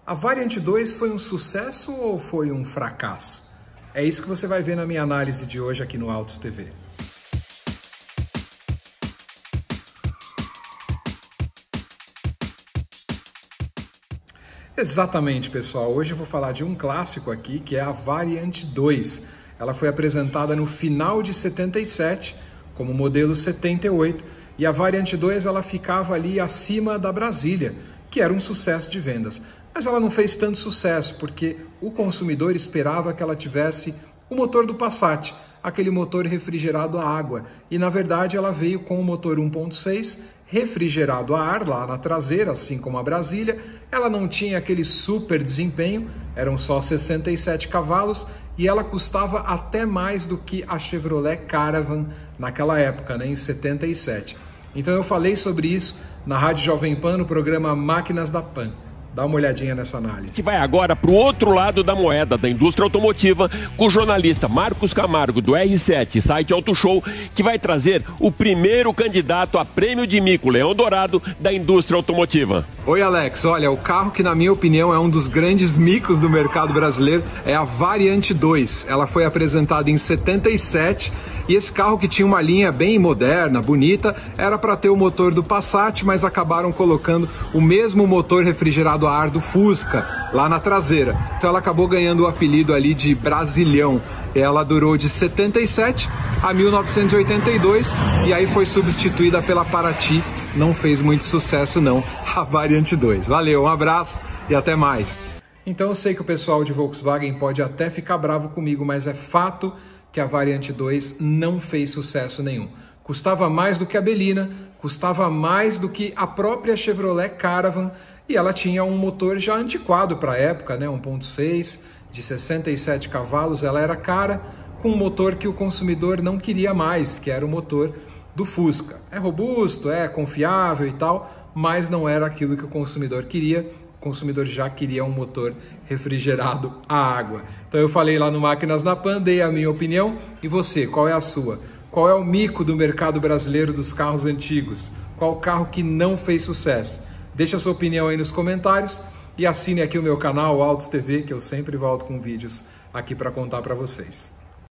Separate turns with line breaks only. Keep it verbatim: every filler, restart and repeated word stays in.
A Variant dois foi um sucesso ou foi um fracasso? É isso que você vai ver na minha análise de hoje aqui no Autos T V. Exatamente, pessoal. Hoje eu vou falar de um clássico aqui, que é a Variant dois. Ela foi apresentada no final de setenta e sete, como modelo setenta e oito, e a Variant dois ela ficava ali acima da Brasília, que era um sucesso de vendas. Mas ela não fez tanto sucesso, porque o consumidor esperava que ela tivesse o motor do Passat, aquele motor refrigerado a água. E na verdade ela veio com o motor um ponto seis refrigerado a ar lá na traseira, assim como a Brasília. Ela não tinha aquele super desempenho, eram só sessenta e sete cavalos, e ela custava até mais do que a Chevrolet Caravan naquela época, né, em setenta e sete. Então eu falei sobre isso na Rádio Jovem Pan, no programa Máquinas da Pan. Dá uma olhadinha nessa análise.
A gente vai agora para o outro lado da moeda da indústria automotiva com o jornalista Marcos Camargo, do R sete, site Auto Show, que vai trazer o primeiro candidato a prêmio de mico Leão Dourado da indústria automotiva.
Oi, Alex. Olha, o carro que, na minha opinião, é um dos grandes micos do mercado brasileiro é a Variant dois. Ela foi apresentada em setenta e sete e esse carro, que tinha uma linha bem moderna, bonita, era para ter o motor do Passat, mas acabaram colocando o mesmo motor refrigerado a ar do Fusca lá na traseira. Então ela acabou ganhando o apelido ali de Brasilhão. Ela durou de setenta e sete a mil novecentos e oitenta e dois e aí foi substituída pela Paraty. Não fez muito sucesso não, a Variant dois. Valeu, um abraço e até mais. Então eu sei que o pessoal de Volkswagen pode até ficar bravo comigo, mas é fato que a Variant dois não fez sucesso nenhum. Custava mais do que a Belina, custava mais do que a própria Chevrolet Caravan, e ela tinha um motor já antiquado para a época, né? um ponto seis de sessenta e sete cavalos. Ela era cara, com um motor que o consumidor não queria mais, que era o motor do Fusca. É robusto, é confiável e tal, mas não era aquilo que o consumidor queria. O consumidor já queria um motor refrigerado a água. Então eu falei lá no Máquinas na Pan, dei a minha opinião. E você, qual é a sua? Qual é o mico do mercado brasileiro dos carros antigos? Qual carro que não fez sucesso? Deixa a sua opinião aí nos comentários e assine aqui o meu canal, o Autos T V, que eu sempre volto com vídeos aqui para contar para vocês.